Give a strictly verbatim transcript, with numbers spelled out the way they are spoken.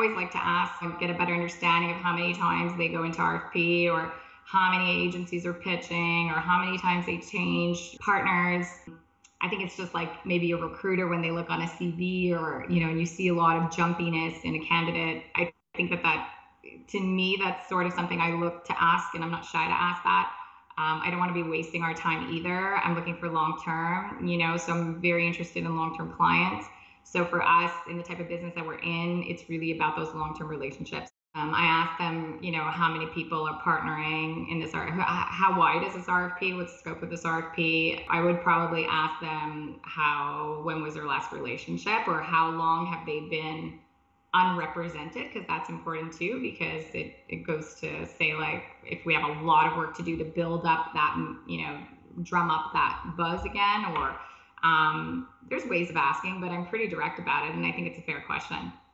always like to ask and get a better understanding of how many times they go into R F P, or how many agencies are pitching, or how many times they change partners. I think it's just like maybe a recruiter when they look on a C V, or, you know, and you see a lot of jumpiness in a candidate. I think that that, to me, that's sort of something I look to ask, and I'm not shy to ask that. Um, I don't want to be wasting our time either. I'm looking for long-term, you know, so I'm very interested in long-term clients. So for us, in the type of business that we're in, it's really about those long-term relationships. Um, I asked them, you know, how many people are partnering in this R F P, how wide is this R F P, what's the scope of this R F P? I would probably ask them how, when was their last relationship, or how long have they been unrepresented, because that's important too, because it, it goes to say, like, if we have a lot of work to do to build up that, you know, drum up that buzz again, or um, there's ways of asking, but I'm pretty direct about it, and I think it's a fair question.